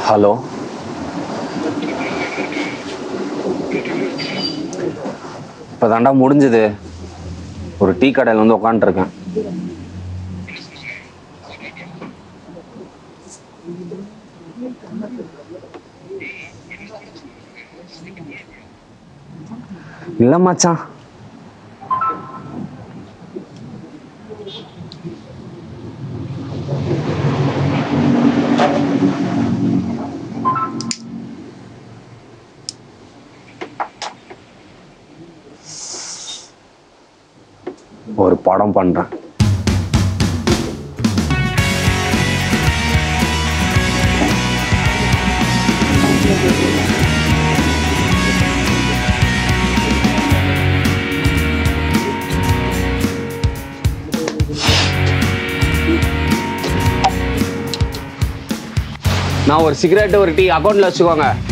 Hello, இப்போ தாண்டா முடிஞ்சது. ஒரு டீ கடையில் வந்து உட்காந்துருக்கேன். இல்லை மச்சான், ஒரு படம் பண்றேன். நான் ஒரு சிகரெட் ஒரு டீ அக்கௌண்ட்ல வச்சுக்கோங்க.